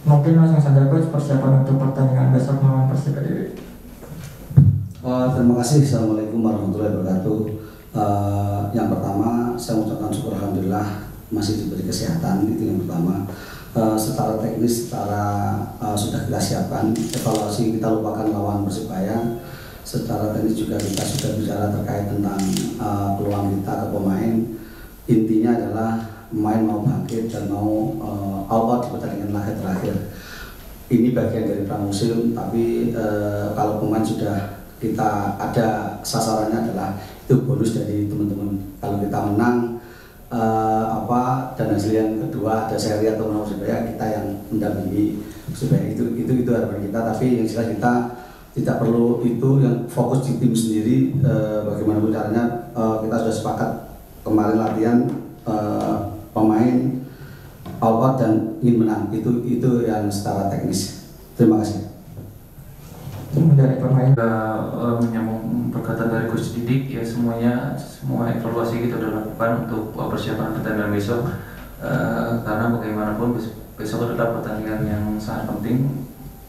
Mungkin langsung saja coach, persiapan untuk pertandingan besok melawan Persib Kediri. Terima kasih. Assalamualaikum warahmatullahi wabarakatuh. Yang pertama, saya mengucapkan syukur alhamdulillah masih diberi kesehatan, itu yang pertama. Secara teknis, sudah kita siapkan evaluasi, kita lupakan lawan Persibaya. Secara teknis juga kita sudah bicara terkait tentang peluang kita ke pemain. Intinya adalah pemain mau bangkit dan mau all out di pertandingan laga terakhir. Ini bagian dari pramusim, tapi kalau pemain sudah kita ada sasarannya adalah itu bonus dari teman-teman. Kalau kita menang dan hasil yang kedua ada seri atau menang Persibaya, kita yang mendampingi supaya itu harapan kita. Tapi yang jelas kita tidak perlu itu, yang fokus di tim sendiri. Bagaimanapun caranya kita sudah sepakat kemarin latihan pemain all out dan ingin menang, itu yang secara teknis. Terima kasih. Dari pemain Menyambung perkataan dari Coach Didik, ya semua evaluasi kita sudah lakukan untuk persiapan pertandingan besok, karena bagaimanapun besok adalah pertandingan yang sangat penting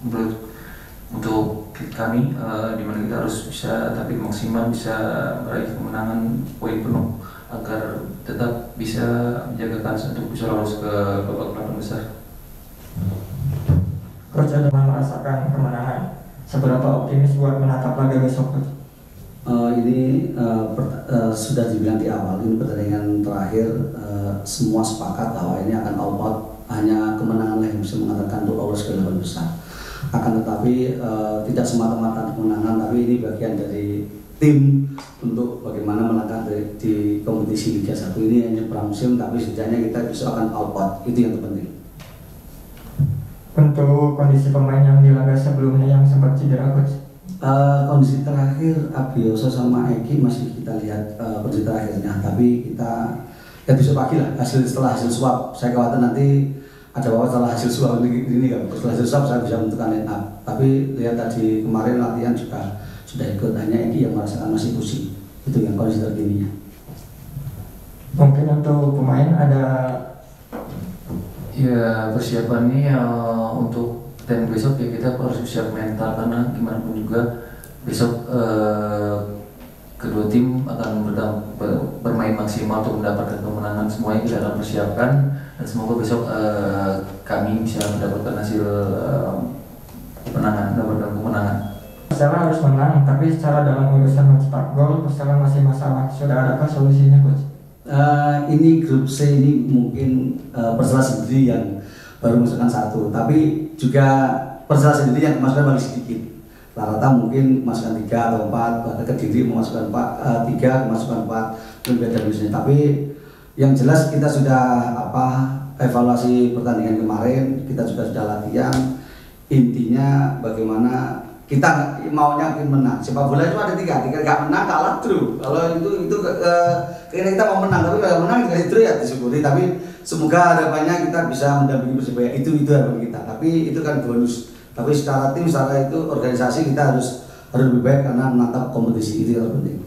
untuk kami, di mana kita harus bisa tampil maksimal, bisa meraih kemenangan poin penuh agar tetap bisa menjaga kans untuk bisa lolos ke babak 8 besar. Coach ada merasakan kemenangan, seberapa optimis buat menatap laga besok coach? Ini sudah dibilang di awal, ini pertandingan terakhir, semua sepakat bahwa ini akan all out, hanya kemenangan yang bisa mengatakan untuk lolos ke 8 besar. Akan tetapi tidak semata-mata kemenangan, tapi ini bagian dari tim untuk bagaimana melangkah di kompetisi Liga 1. Ini hanya pramusim, tapi setidaknya kita bisa akan all out, itu yang terpenting. Untuk kondisi pemain yang di laga sebelumnya yang sempat cedera coach? Kondisi terakhir Abioso sama Eki masih kita lihat kondisi terakhirnya, tapi kita ya besok pagi lah setelah hasil swab. Saya khawatir nanti ada bahwa setelah hasil swab ini kan, setelah hasil swab saya bisa menentukan line up. Tapi lihat tadi kemarin latihan juga sudah ikut, hanya Eki yang merasakan masih pusing. Itu yang kondisi terkininya. Mungkin untuk pemain ada Ya, persiapannya untuk pertandingan besok ya kita harus siap mental, karena gimana pun juga besok kedua tim akan bermain maksimal untuk mendapatkan kemenangan. Semuanya kita akan persiapkan dan semoga besok kami bisa mendapatkan hasil mendapatkan kemenangan. Persela harus menang, tapi secara dalam urusan mencetak gol Persela masih masalah. Sudah adakah solusinya coach? Ini grup C ini mungkin Persela sendiri yang baru memasukkan 1, tapi juga Persela sendiri yang memasukkan paling sedikit. Rata-rata mungkin memasukkan 3 atau 4, bahkan Kediri memasukkan 3, memasukkan 4, itu beda biasanya. Tapi yang jelas kita sudah evaluasi pertandingan kemarin, kita juga sudah latihan. Intinya bagaimana kita maunya menang. Sepak bola itu ada 3 nggak menang, kalah, draw. Kalau itu kita mau menang, tapi kalau menang kita draw ya disyukuri. Tapi semoga harapannya kita bisa mendampingi Persibaya, itu harapan kita. Tapi itu kan bonus. Tapi secara tim, secara itu organisasi kita harus lebih baik karena menatap kompetisi, itu yang terpenting.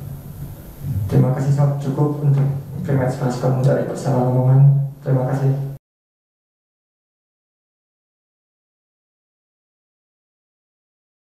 Terima kasih, cukup untuk Primat Press dari Persela Lamongan. Terima kasih.